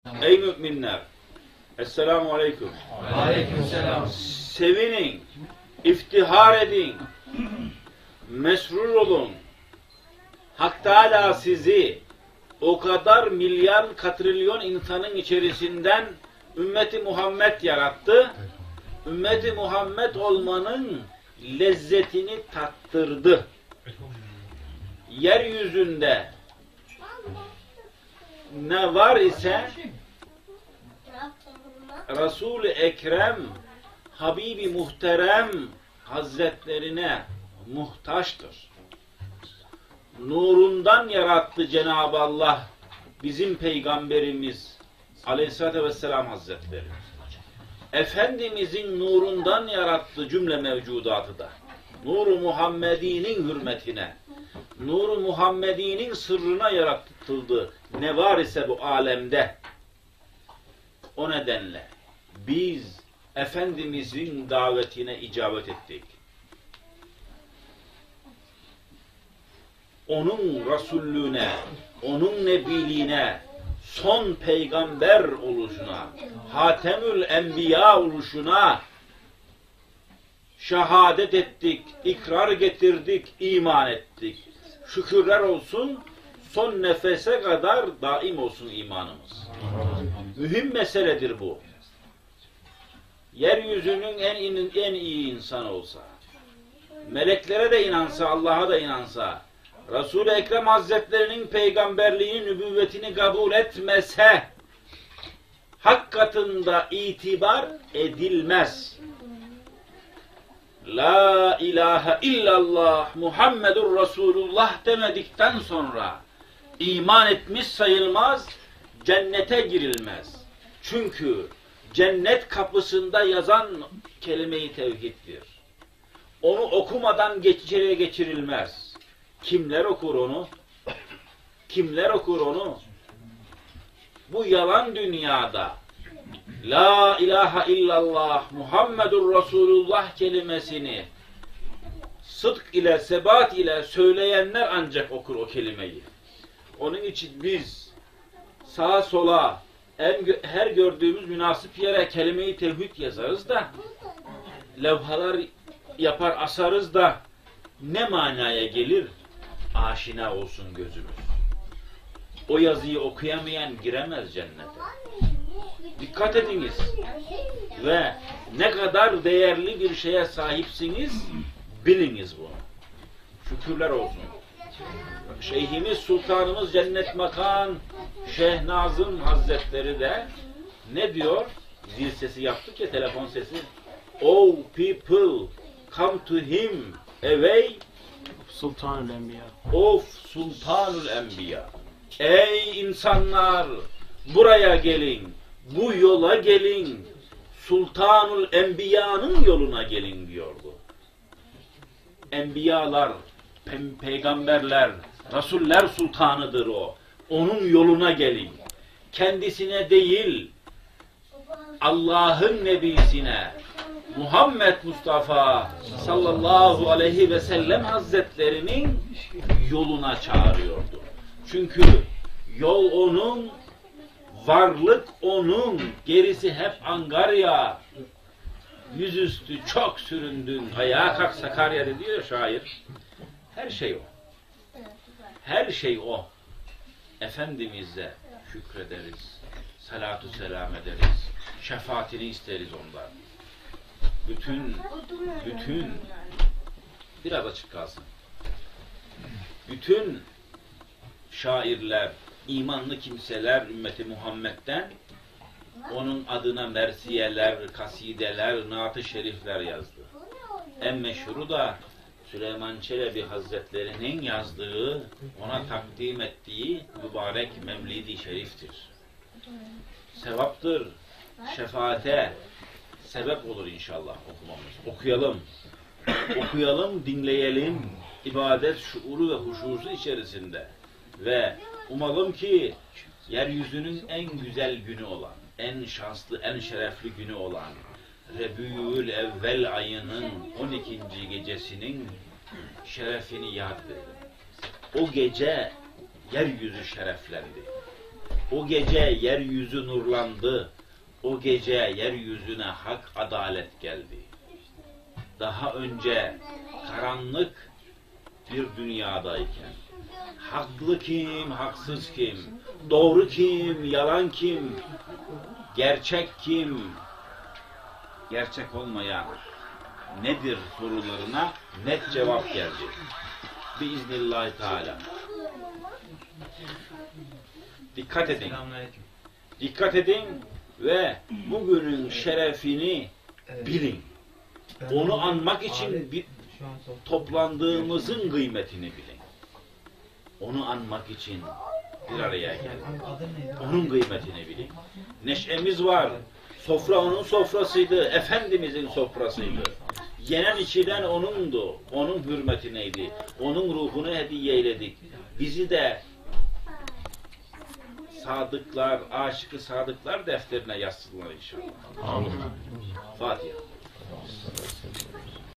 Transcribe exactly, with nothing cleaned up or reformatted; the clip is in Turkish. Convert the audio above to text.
Ey müminler! Esselamu aleyküm. Aleykümselam. Sevinin, iftihar edin, mesrur olun. Hak Teala sizi o kadar milyar katrilyon insanın içerisinden ümmeti Muhammed yarattı. Ümmeti Muhammed olmanın lezzetini tattırdı. Yeryüzünde ne var ise Resul-i Ekrem, Habibi Muhterem Hazretlerine muhtaçtır. Nurundan yarattı Cenab-ı Allah bizim Peygamberimiz Aleyhisselatü Vesselam Hazretleri. Efendimizin nurundan yarattı cümle mevcudatı da. Nur-u Muhammedi'nin hürmetine, Nur-u Muhammedi'nin sırrına yaratıldı. Ne var ise bu alemde. O nedenle biz Efendimizin davetine icabet ettik. Onun Resullüğüne, onun Nebiliğine, son peygamber oluşuna, Hatemül Enbiya oluşuna şehadet ettik, ikrar getirdik, iman ettik. Şükürler olsun, son nefese kadar daim olsun imanımız. Mühim meseledir bu. Yeryüzünün en, en iyi insanı olsa, meleklere de inansa, Allah'a da inansa, Resul-i Ekrem Hazretlerinin peygamberliğini, nübüvvetini kabul etmese, hak katında itibar edilmez. La ilahe illallah Muhammedur Resulullah demedikten sonra iman etmiş sayılmaz, cennete girilmez. Çünkü cennet kapısında yazan kelime-i tevhiddir. Onu okumadan içeriye geçirilmez. Kimler okur onu? Kimler okur onu? Bu yalan dünyada La ilahe illallah Muhammedur Resulullah kelimesini sıdk ile, sebat ile söyleyenler ancak okur o kelimeyi. Onun için biz sağa sola en, her gördüğümüz münasip yere kelime-i tevhid yazarız da, levhalar yapar asarız da ne manaya gelir? Aşina olsun gözümüz. O yazıyı okuyamayan giremez cennete. Dikkat ediniz. Ve ne kadar değerli bir şeye sahipsiniz biliniz bunu. Şükürler olsun. Şeyhimiz Sultanımız Cennet Makan Şeyh Nazım Hazretleri de ne diyor? Zil sesi yaptık ya, telefon sesi. Oh people, come to him away Sultanul Enbiya. of Sultanul Enbiya. Ey insanlar, buraya gelin, bu yola gelin, Sultanul Enbiya'nın yoluna gelin diyordu. Enbiyalar, pe peygamberler, Resuller sultanıdır o. Onun yoluna gelin. Kendisine değil, Allah'ın nebisine, Muhammed Mustafa sallallahu aleyhi ve sellem Hazretlerinin yoluna çağırıyordu. Çünkü yol onun, varlık onun, gerisi hep angarya. Yüzüstü çok süründün, ayağa kalk Sakarya'da diyor şair. Her şey o. Her şey o. Efendimiz'e şükrederiz, salatu selam ederiz, şefaatini isteriz ondan. Bütün, bütün, biraz açık kalsın. Bütün şairler, imanlı kimseler ümmeti Muhammed'den onun adına mersiyeler, kasideler, naat-ı şerifler yazdı. En meşhuru da Süleyman Çelebi Hazretlerinin yazdığı, ona takdim ettiği mübarek Mevlid-i Şerif'tir. Sevaptır, şefaate sebep olur inşallah okumamız. Okuyalım, okuyalım, dinleyelim, ibadet şuuru ve huşusu içerisinde. Ve umalım ki yeryüzünün en güzel günü olan, en şanslı, en şerefli günü olan Rebiyül Evvel ayının on ikinci gecesinin şerefini yad edelim. O gece yeryüzü şereflendi. O gece yeryüzü nurlandı. O gece yeryüzüne hak adalet geldi. Daha önce karanlık bir dünyadayken haklı kim, haksız kim, doğru kim, yalan kim, gerçek kim, gerçek olmayan nedir sorularına net cevap geldi. Biiznillahü Teala. Dikkat edin. Dikkat edin ve bugünün şerefini bilin. Onu anmak için bir toplandığımızın kıymetini bilin. Onu anmak için bir araya gelin. Onun kıymetini bilin. Neşemiz var. Sofra onun sofrasıydı. Efendimizin sofrasıydı. Yenen içilen onundu. Onun hürmetineydi. Onun ruhunu hediye eyledik. Bizi de sadıklar, aşıkı sadıklar defterine yazsınlar inşallah. Amin. Fatiha.